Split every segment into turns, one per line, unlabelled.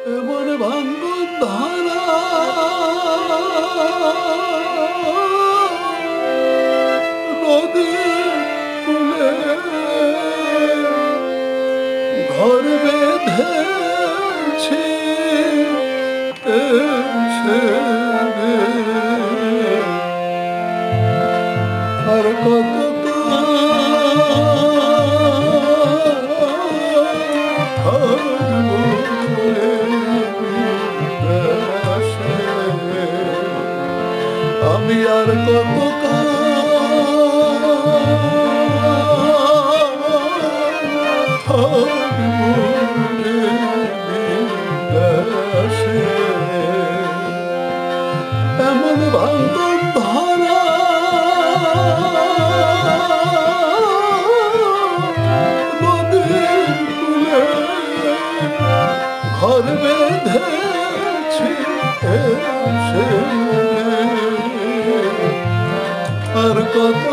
এমন ভাঙ্গন ধারা নদীর কূলে ঘর বেঁধেছি এসে রে। আর কত আমি আর কত এমন ভাঙ্গন ধারা নদীর কূলে ঘর বেঁধেছি এসে আর কত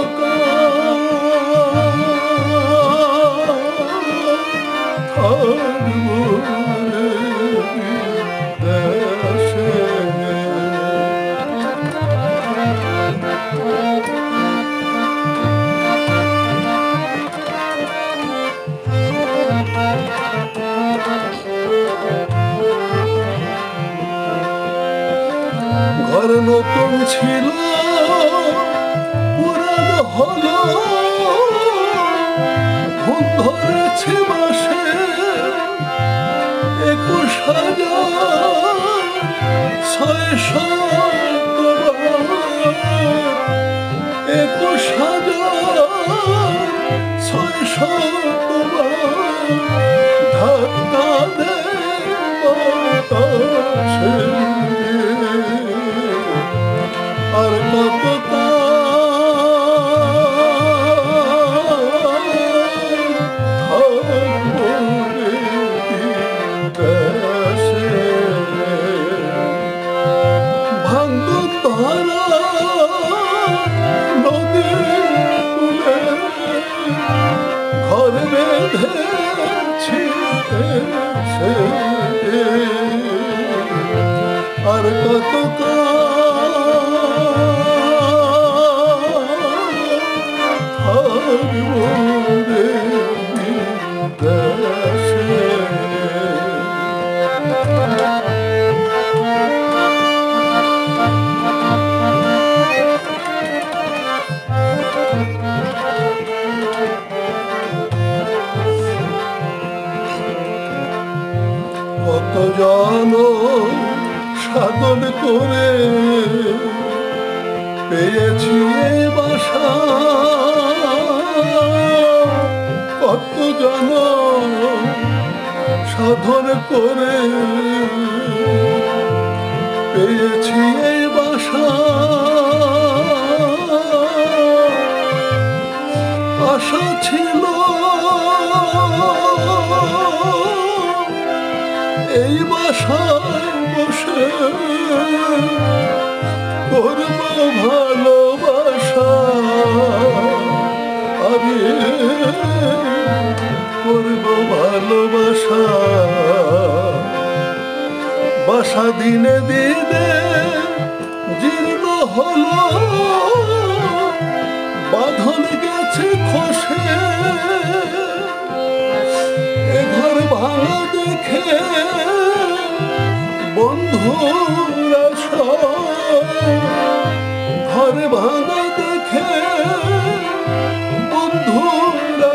ঘর নতুন ছিল পুরানো হলো ঘুম ধরেছে মাসে 21,600 ধাক্কা দে বাতাসে আর কত ঘর বেঁধেছি আর কত কত জন সাধন করে পেয়েছি বাসা কত জন সাধন করে পেয়েছি বাসা আশা ছিল এই বাসায় বসে করব ভালোবাসা আমি করব ভালোবাসা বাসা দিনে দিনে জীর্ণ হলো বাঁধন গেছে খসে এ ঘর ভাঙা দেখে বন্ধুরা ঘর ভাঙা দেখে বন্ধুরা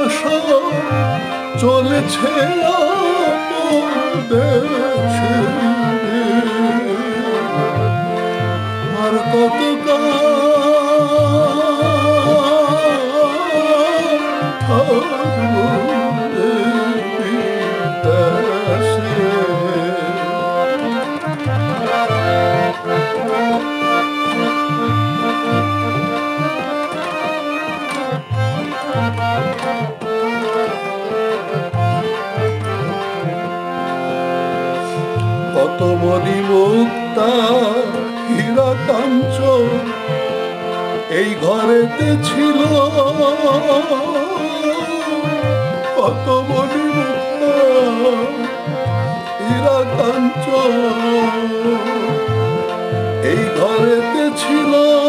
চলেছে দেশে আর কত কত মণি মুক্তা হীরা কাঞ্চন এই ঘরেতে ছিল কত মণি মুক্তা হীরা কাঞ্চন এই ঘরেতে ছিল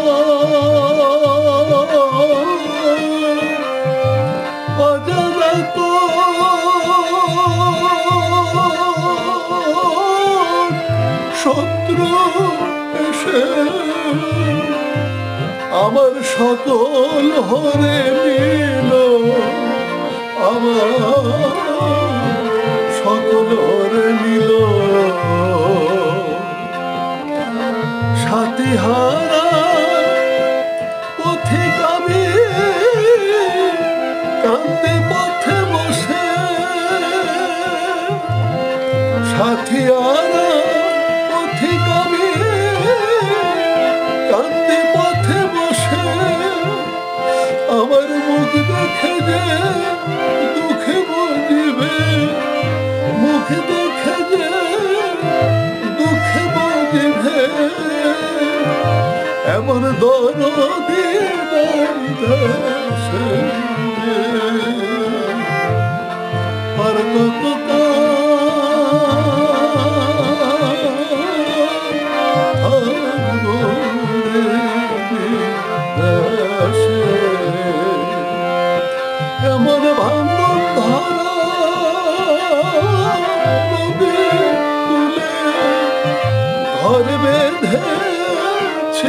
অজানা শত্রু এসে আমার সকল হরে নিল, আমার সকল হরে নিল। সাথী হারা পথিক আমি কান্দে পথে বসে, সাথী হারা পথিক আমি কান্দে পথে বসে, আমার মুখ দেখে যে দুঃখে বুঝিবে, মুখ দেখে যে দুঃখে বুঝিবে, এমন দরদি দাসে আর কত এমন ভাঙন ধারা নদী তুলে ঘর বেঁধেছে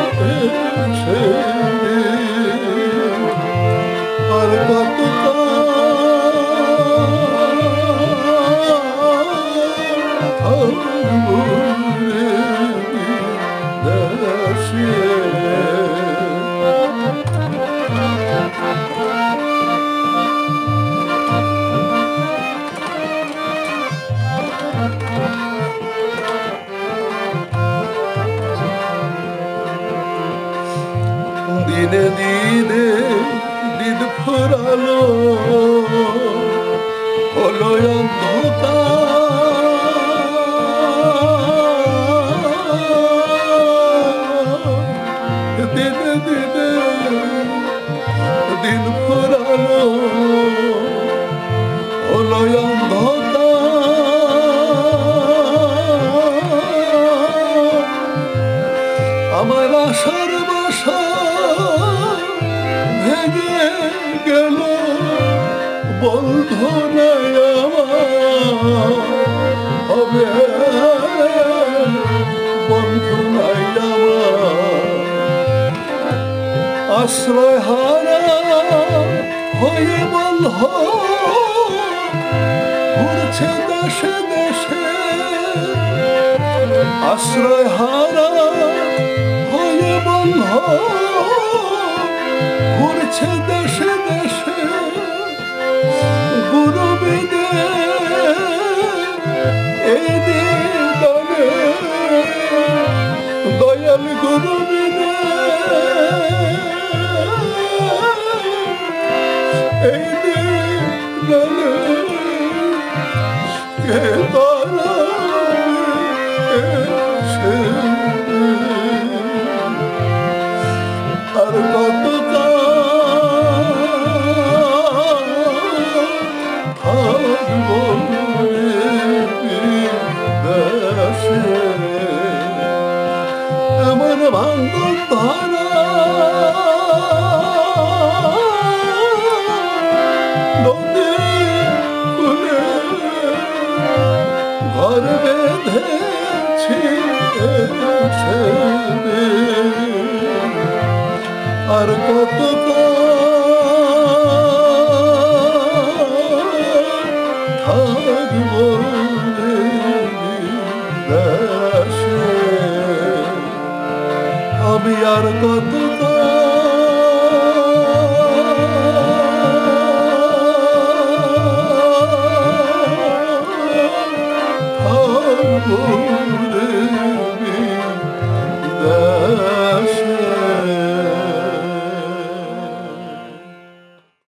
আর কত দিনে দিনে দিন ফুরালো হলো অন্ধকার, দিনে দিনে দিন ফুরালো হলো অন্ধকার, আমার আশার বাসা ভেঙে গেল, বন্ধু নাই আমার হবে, বন্ধু নাই আমার, আশ্রয় হারা হয়ে বলল ঘুরছে দেশে দেশে, আশ্রয় হারা হয়ে বলল ঘুরছে দেশে দেশে, গুরু বিদে এই দিনে দয়াল গুরু বিদে এই দিনে কে তারা আর কত এমন ভাঙন ধারা নদী খুলে ঘর বেঁধেছি আর কত থাকবো আমি আর কত থাকবো।